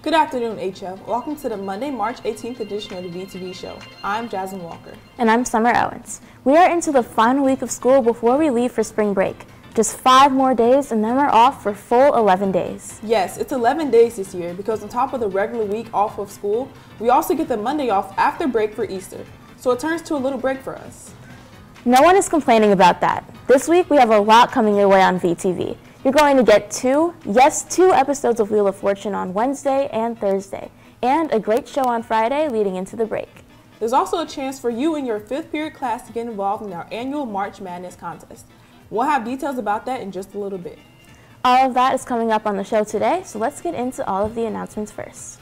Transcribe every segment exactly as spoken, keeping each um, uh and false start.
Good afternoon, H F. Welcome to the Monday, March eighteenth edition of the V T V Show. I'm Jasmine Walker. And I'm Summer Owens. We are into the final week of school before we leave for spring break. Just five more days and then we're off for full eleven days. Yes, it's eleven days this year because on top of the regular week off of school, we also get the Monday off after break for Easter. So it turns to a little break for us. No one is complaining about that. This week we have a lot coming your way on V T V. You're going to get two, yes, two episodes of Wheel of Fortune on Wednesday and Thursday, and a great show on Friday leading into the break. There's also a chance for you and your fifth period class to get involved in our annual March Madness contest. We'll have details about that in just a little bit. All of that is coming up on the show today, so let's get into all of the announcements first.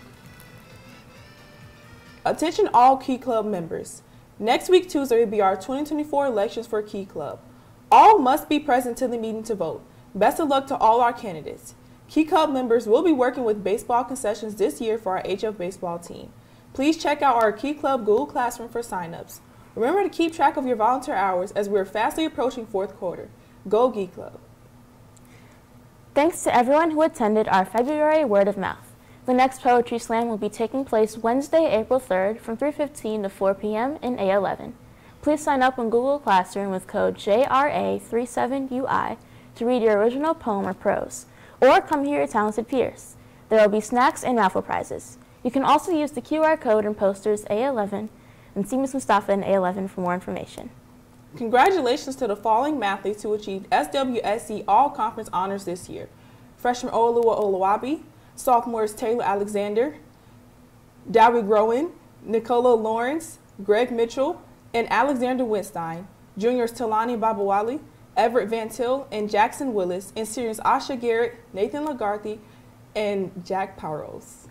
Attention all Key Club members. Next week Tuesday will be our twenty twenty-four elections for Key Club. All must be present to the meeting to vote. Best of luck to all our candidates. Key Club members will be working with baseball concessions this year for our H F baseball team. Please check out our Key Club Google Classroom for signups. Remember to keep track of your volunteer hours as we are fastly approaching fourth quarter. Go Key Club. Thanks to everyone who attended our February Word of Mouth. The next Poetry Slam will be taking place Wednesday, April third from three fifteen to four p m in A eleven. Please sign up in Google Classroom with code J R A thirty-seven U I to read your original poem or prose, or come hear your talented peers. There will be snacks and raffle prizes. You can also use the Q R code and posters A eleven and see Miz Mustafa in A eleven for more information. Congratulations to the following mathletes who achieved S W S C All-Conference honors this year. Freshman Olua Olawabi, sophomores Taylor Alexander, Dowie Groen, Nicola Lawrence, Greg Mitchell, and Alexander Winstein. Juniors Talani Babawali, Everett Van Til, and Jackson Willis, and seniors Asha Garrett, Nathan Lagarthy, and Jack Powers.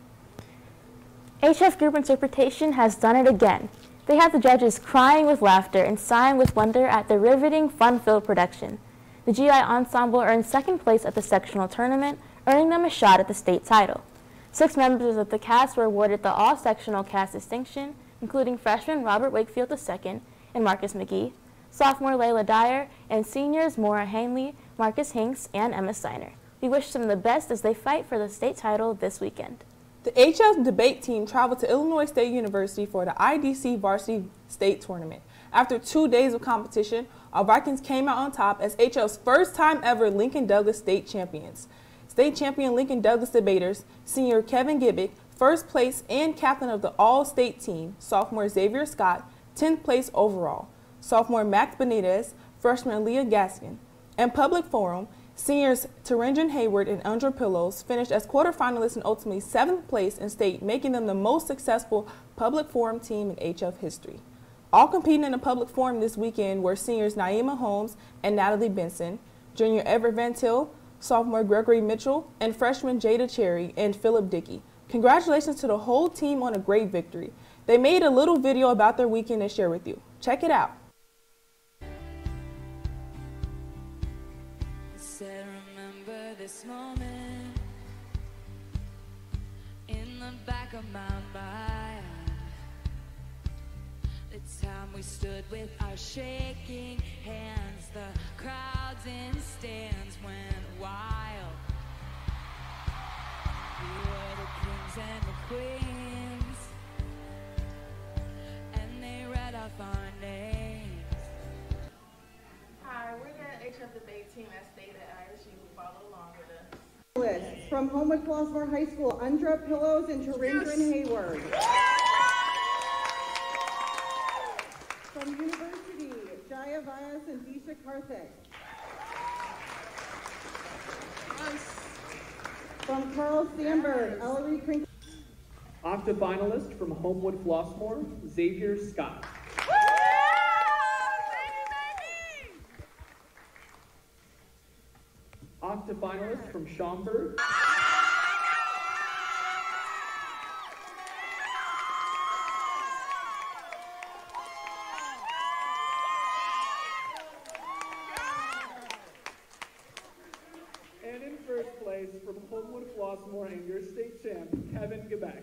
H F Group Interpretation has done it again. They had the judges crying with laughter and sighing with wonder at the riveting, fun-filled production. The G I Ensemble earned second place at the sectional tournament, earning them a shot at the state title. Six members of the cast were awarded the all-sectional cast distinction, including freshman Robert Wakefield the second and Marcus McGee, sophomore Layla Dyer, and seniors Maura Hanley, Marcus Hinks, and Emma Steiner. We wish them the best as they fight for the state title this weekend. The H F debate team traveled to Illinois State University for the I D C Varsity State Tournament. After two days of competition, our Vikings came out on top as H F's first time ever Lincoln Douglas State champions. State champion Lincoln Douglas debaters, senior Kevin Gibbick, first place and captain of the all-state team, sophomore Xavier Scott, tenth place overall, sophomore Max Benitez, freshman Leah Gaskin. In public forum, seniors Terrenjan Hayward and Andrew Pillows finished as quarterfinalists and ultimately seventh place in state, making them the most successful public forum team in H F history. All competing in the public forum this weekend were seniors Naima Holmes and Natalie Benson, junior Everett Van Til, sophomore Gregory Mitchell, and freshman Jada Cherry and Philip Dickey. Congratulations to the whole team on a great victory. They made a little video about their weekend to share with you. Check it out. Said, remember this moment in the back of my mind. The time we stood with our shaking hands, the crowds in stands went wild. We were the kings and the queens, and they read off our names. Hi, we're the H F debate team as stated. I urge you to follow along with us. Lists from Homewood Flossmoor High School, Andra Pillows and Terrenjan Hayward. From University, Jaya Vyas and Disha Karthik. From Carl Sandberg, Ellery Krink. Octa finalist from Homewood Flossmoor, Xavier Scott. Octa finalist from Schaumburg. And in first place from Homewood Flossmoor and your state champ, Kevin Gibbick.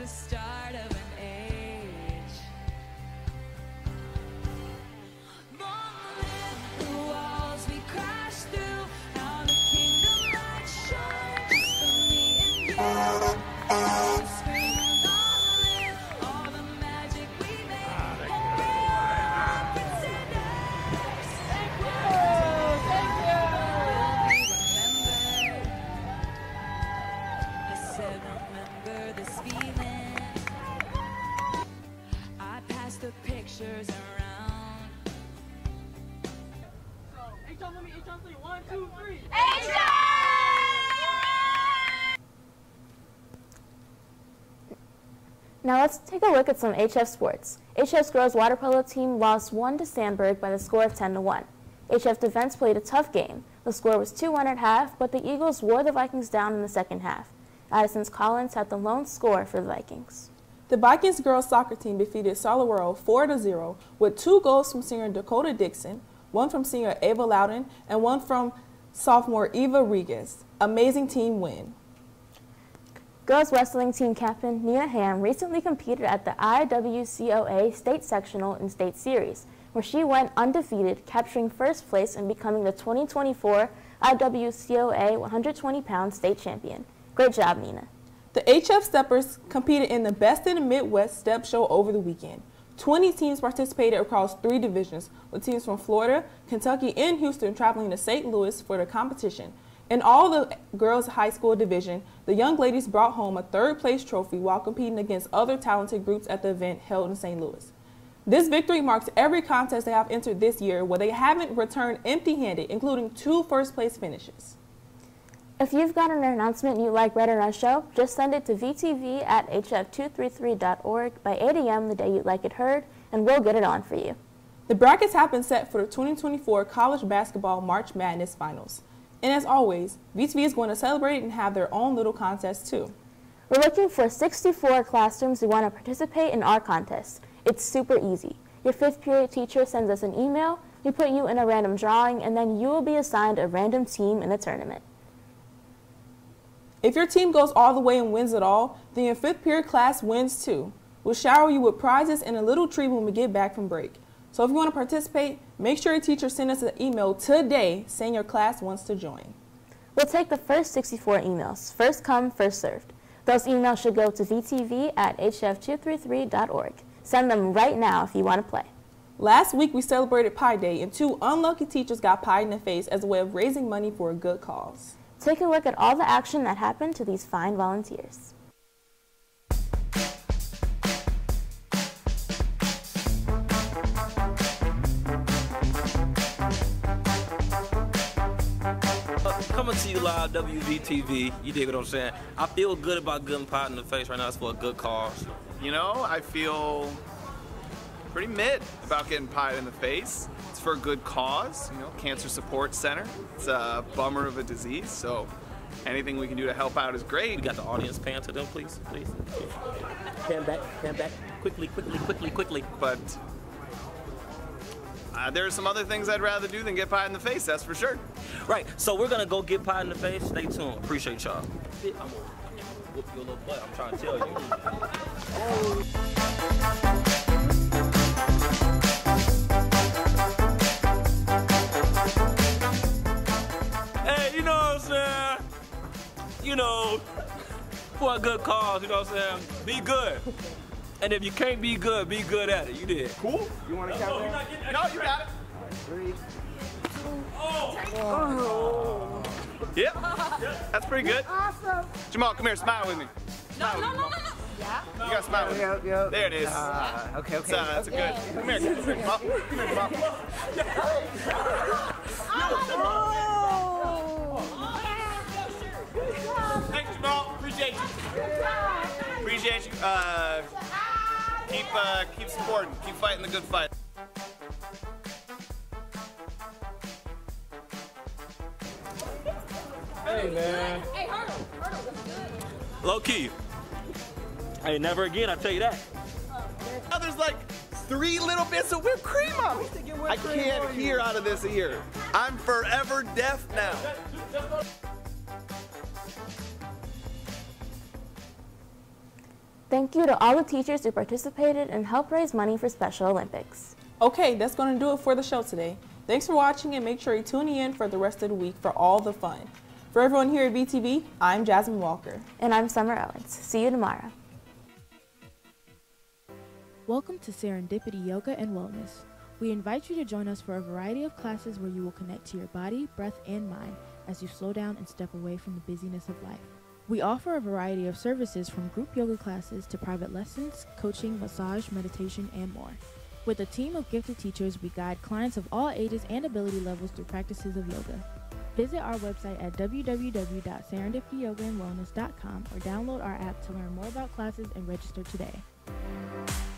the start of an age. Long live the walls we crashed through. Now the kingdom light shines for me and you. Screaming long live all the magic we made. Oh, pretenders. Thank you. Thank you. I said remember this feeling. I passed the pictures around. One, two, three. Now let's take a look at some H F sports. H F's girls water polo team lost one to Sandburg by the score of ten to one. H F defense played a tough game. The score was two one at half, but the Eagles wore the Vikings down in the second half. Addison's Collins had the lone score for the Vikings. The Vikings girls soccer team defeated Solowero four to zero with two goals from senior Dakota Dixon, one from senior Ava Loudon, and one from sophomore Eva Regas. Amazing team win. Girls wrestling team captain Nina Ham recently competed at the I W C O A State Sectional and State Series, where she went undefeated, capturing first place and becoming the twenty twenty-four I W C O A one hundred twenty pound state champion. Great job, Nina. The H F Steppers competed in the Best in the Midwest Step Show over the weekend. twenty teams participated across three divisions, with teams from Florida, Kentucky, and Houston traveling to Saint Louis for the competition. In all the girls' high school division, the young ladies brought home a third-place trophy while competing against other talented groups at the event held in Saint Louis. This victory marks every contest they have entered this year where they haven't returned empty-handed, including two first-place finishes. If you've got an announcement you'd like read on our show, just send it to v t v at h f two three three dot org by eight a m the day you'd like it heard, and we'll get it on for you. The brackets have been set for the twenty twenty-four College Basketball March Madness Finals. And as always, V T V is going to celebrate and have their own little contest too. We're looking for sixty-four classrooms who want to participate in our contest. It's super easy. Your fifth period teacher sends us an email, we put you in a random drawing, and then you will be assigned a random team in the tournament. If your team goes all the way and wins it all, then your fifth period class wins too. We'll shower you with prizes and a little treat when we get back from break. So if you want to participate, make sure your teacher sends us an email today saying your class wants to join. We'll take the first sixty-four emails, first come, first served. Those emails should go to v t v at h f two three three dot org. Send them right now if you want to play. Last week we celebrated Pi Day and two unlucky teachers got pied in the face as a way of raising money for a good cause. Take a look at all the action that happened to these fine volunteers. Coming to you live, W V T V, you dig what I'm saying? I feel good about getting pied in the face right now. It's for a good cause. You know, I feel pretty mid about getting pied in the face. It's for a good cause, you know, Cancer Support Center. It's a bummer of a disease, so anything we can do to help out is great. We got the audience pan to them, please, please. Pan back, pan back, quickly, quickly, quickly, quickly. But uh, there are some other things I'd rather do than get pied in the face, that's for sure. Right, so we're gonna go get pied in the face. Stay tuned. Appreciate y'all. I'm gonna whoop your little butt. I'm trying to tell you. Oh. Hey, you know what I'm saying? You know, for a good cause, you know what I'm saying? Be good. And if you can't be good, be good at it. You did. Cool. You want to count that? No, you got it. Three. Oh. Oh. Yep. That's pretty good. Awesome. Jamal, come here. Smile with me. Smile no, no, no, no, no. Yeah. You got to smile with me. Yep, yep. There it is. Uh, okay, okay. That's, uh, that's okay. a good. Come here. Come here, Jamal. Come here, Jamal. Oh. Thanks, Jamal. Appreciate you. Appreciate you. Uh, keep, uh, keep supporting. Keep fighting the good fight. Hey, man. Hey, Hurdle. Hurdle, that's good. Low key. Hey, never again, I tell you that. Now there's like three little bits of whipped cream on it. I can't hear out of this ear. I'm forever deaf now. Thank you to all the teachers who participated and helped raise money for Special Olympics. Okay, that's going to do it for the show today. Thanks for watching and make sure you tune in for the rest of the week for all the fun. For everyone here at V T V, I'm Jasmine Walker. And I'm Summer Owens. See you tomorrow. Welcome to Serendipity Yoga and Wellness. We invite you to join us for a variety of classes where you will connect to your body, breath, and mind as you slow down and step away from the busyness of life. We offer a variety of services from group yoga classes to private lessons, coaching, massage, meditation, and more. With a team of gifted teachers, we guide clients of all ages and ability levels through practices of yoga. Visit our website at w w w dot serendipity yoga and wellness dot com or download our app to learn more about classes and register today.